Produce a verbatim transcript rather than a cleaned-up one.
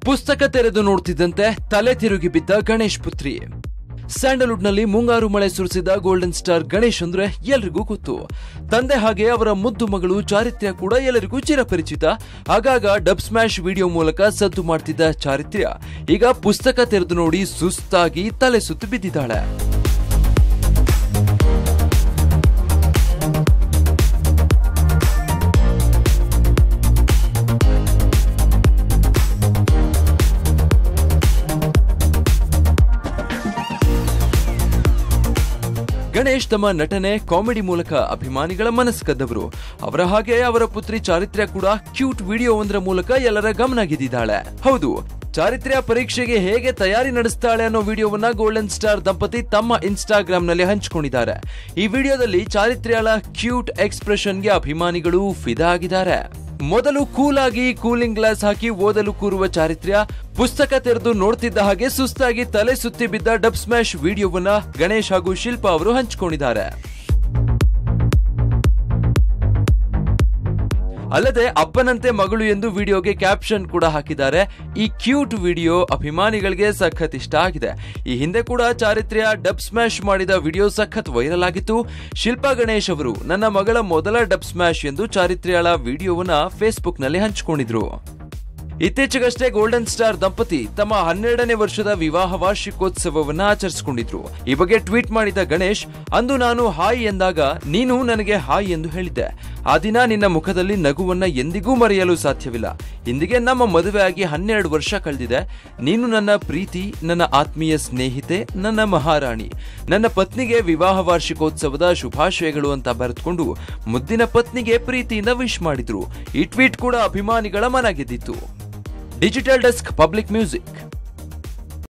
ಪುಸ್ತಕ ತೆರೆದು ನೋಡ್ತಿದ್ದಂತೆ ತಲೆ ತಿರುಗಿ ಬಿದ್ದ ಗಣೇಶ್ ಪುತ್ರಿ. ಸ್ಯಾಂಡಲ್ವುಡ್ ನಲ್ಲಿ ಮುಂಗಾರು ಮಳೆ ಸುರಿಸಿದ ಗೋಲ್ಡನ್ ಸ್ಟಾರ್ ಗಣೇಶ್ ಅಂದ್ರೆ ಎಲ್ರಿಗೂ ಗೊತ್ತು. ತಂದೆ ಹಾಗೆ ಅವರ ಮುದ್ದು ಮಗಳು ಚಾರಿತ್ರ್ಯ ಕೂಡ ಎಲ್ಲರಿಗೂ ಚಿರಪರಿಚಿತ. ಆಗಾಗ ಡಬ್ ಸ್ಮ್ಯಾಶ್ ವಿಡಿಯೋ ಮೂಲಕ ಸದ್ದು ಮಾಡ್ತಿದ್ದ ಚಾರಿತ್ರ್ಯ ಈಗ ಪುಸ್ತಕ ತೆರೆದು ನೋಡಿ ಸುಸ್ತಾಗಿ ತಲೆ ಸುತ್ತು ಬಿದ್ದಿದ್ದಾಳೆ. ಗಣೇಶ್ ತಮ್ಮ ನಟನೆ ಕಾಮಿಡಿ ಮೂಲಕ ಅಭಿಮಾನಿಗಳ ಮನಸ್ಸು ಕದ್ದವರು. ಅವರ ಹಾಗೆ ಅವರ ಪುತ್ರಿ ಚಾರಿತ್ರ್ಯ ಕೂಡ ಕ್ಯೂಟ್ ವಿಡಿಯೋ ಒಂದರ ಮೂಲಕ ಎಲ್ಲರ ಗಮನ ಗೆದ್ದಿದ್ದಾಳೆ. ಹೌದು, ಚಾರಿತ್ರ್ಯ ಪರೀಕ್ಷೆಗೆ ಹೇಗೆ ತಯಾರಿ ನಡೆಸ್ತಾಳೆ ಅನ್ನೋ ವಿಡಿಯೋವನ್ನ ಗೋಲ್ಡನ್ ಸ್ಟಾರ್ ದಂಪತಿ ತಮ್ಮ ಇನ್ಸ್ಟಾಗ್ರಾಮ್ ನಲ್ಲಿ ಹಂಚಿಕೊಂಡಿದ್ದಾರೆ. ಈ ವಿಡಿಯೋದಲ್ಲಿ ಚಾರಿತ್ರ್ಯಳ ಕ್ಯೂಟ್ ಎಕ್ಸ್ಪ್ರೆಷನ್ಗೆ ಅಭಿಮಾನಿಗಳು ಫಿದಾ ಆಗಿದ್ದಾರೆ. ಮೊದಲು ಕೂಲ್ ಆಗಿ ಕೂಲಿಂಗ್ ಗ್ಲಾಸ್ ಹಾಕಿ ಓದಲು ಕೂರುವ ಚಾರಿತ್ರ್ಯ ಪುಸ್ತಕ ತೆರೆದು ನೋಡ್ತಿದ್ದ ಹಾಗೆ ಸುಸ್ತಾಗಿ ತಲೆ ಸುತ್ತಿ ಬಿದ್ದ ಡಬ್ ಸ್ಮ್ಯಾಶ್ ವಿಡಿಯೋವನ್ನ ಗಣೇಶ್ ಹಾಗೂ ಶಿಲ್ಪಾ ಅವರು ಹಂಚಿಕೊಂಡಿದ್ದಾರೆ. ಅಲ್ಲದೆ ಅಪ್ಪನಂತೆ ಮಗಳು ಎಂದು ವಿಡಿಯೋಗೆ ಕ್ಯಾಪ್ಷನ್ ಕೂಡ ಹಾಕಿದ್ದಾರೆ. ಈ ಕ್ಯೂಟ್ ವಿಡಿಯೋ ಅಭಿಮಾನಿಗಳಿಗೆ ಸಖತ್ ಇಷ್ಟ ಆಗಿದೆ. ಈ ಹಿಂದೆ ಕೂಡ ಚಾರಿತ್ರ್ಯ ಡಬ್ ಸ್ಮ್ಯಾಶ್ ಮಾಡಿದ ವಿಡಿಯೋ ಸಖತ್ ವೈರಲ್ ಆಗಿತ್ತು. ಶಿಲ್ಪಾ ಗಣೇಶ್ ಅವರು ನನ್ನ ಮಗಳ ಮೊದಲ ಡಬ್ ಸ್ಮ್ಯಾಶ್ ಎಂದು ಚಾರಿತ್ರ್ಯಳ ವಿಡಿಯೋವನ್ನ ಫೇಸ್ಬುಕ್ ನಲ್ಲಿ ಹಂಚಿಕೊಂಡಿದ್ರು. ಇತ್ತೀಚೆಗಷ್ಟೇ ಗೋಲ್ಡನ್ ಸ್ಟಾರ್ ದಂಪತಿ ತಮ್ಮ ಹನ್ನೆರಡನೇ ವರ್ಷದ ವಿವಾಹ ವಾರ್ಷಿಕೋತ್ಸವವನ್ನ ಆಚರಿಸಿಕೊಂಡಿದ್ರು. ಈ ಬಗ್ಗೆ ಟ್ವೀಟ್ ಮಾಡಿದ ಗಣೇಶ್, ಅಂದು ನಾನು ಹಾಯ್ ಎಂದಾಗ ನೀನು ನನಗೆ ಹಾಯ್ ಎಂದು ಹೇಳಿದ್ದೆ. ಆ ದಿನ ನಿನ್ನ ಮುಖದಲ್ಲಿ ನಗುವನ್ನ ಎಂದಿಗೂ ಮರೆಯಲು ಸಾಧ್ಯವಿಲ್ಲ. ಇಂದಿಗೆ ನಮ್ಮ ಮದುವೆಯಾಗಿ ಹನ್ನೆರಡು ವರ್ಷ ಕಳೆದಿದೆ. ನೀನು ನನ್ನ ಪ್ರೀತಿ, ನನ್ನ ಆತ್ಮೀಯ ಸ್ನೇಹಿತೆ, ನನ್ನ ಮಹಾರಾಣಿ. ನನ್ನ ಪತ್ನಿಗೆ ವಿವಾಹ ವಾರ್ಷಿಕೋತ್ಸವದ ಶುಭಾಶಯಗಳು ಅಂತ ಬರೆದುಕೊಂಡು ಮುದ್ದಿನ ಪತ್ನಿಗೆ ಪ್ರೀತಿಯಿಂದ ವಿಶ್ ಮಾಡಿದ್ರು. ಈ ಟ್ವೀಟ್ ಕೂಡ ಅಭಿಮಾನಿಗಳ ಮನ ಗೆದ್ದಿತ್ತು. Digital desk, public music.